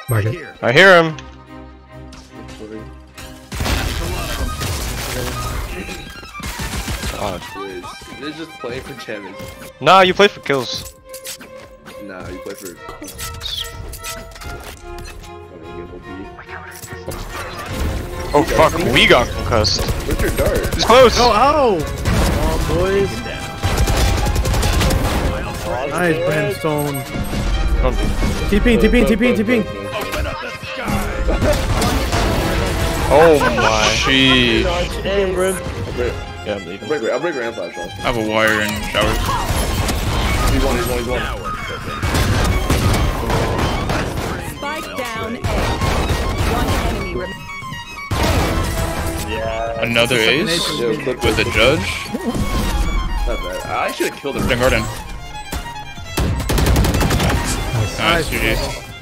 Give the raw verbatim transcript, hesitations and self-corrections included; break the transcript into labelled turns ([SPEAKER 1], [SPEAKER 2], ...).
[SPEAKER 1] Mark it.
[SPEAKER 2] I hear him. God.
[SPEAKER 3] They're just playing for Kevin.
[SPEAKER 2] Nah, you play for kills.
[SPEAKER 3] Nah, you play for.
[SPEAKER 2] Oh fuck, we got concussed.
[SPEAKER 3] Where's your dart?
[SPEAKER 2] It's close.
[SPEAKER 1] Oh, ow! Come on, boys. Nice, Brimstone. TPing, TPing, TPing, TPing.
[SPEAKER 2] Oh my. Sheesh.
[SPEAKER 1] Hey, Brim.
[SPEAKER 2] Yeah, I'm leaving.
[SPEAKER 3] I'll break, I'll break Ram flash off.
[SPEAKER 4] I have a wire in showers.
[SPEAKER 3] He's one, he's one, he's one.
[SPEAKER 5] Spike down A. One enemy remaining.
[SPEAKER 4] Another ace
[SPEAKER 3] Yo, clip
[SPEAKER 4] with a
[SPEAKER 3] this.
[SPEAKER 4] judge.
[SPEAKER 3] Not bad. I should have killed him.
[SPEAKER 4] Garden.
[SPEAKER 1] Nice.
[SPEAKER 4] Nice, G G.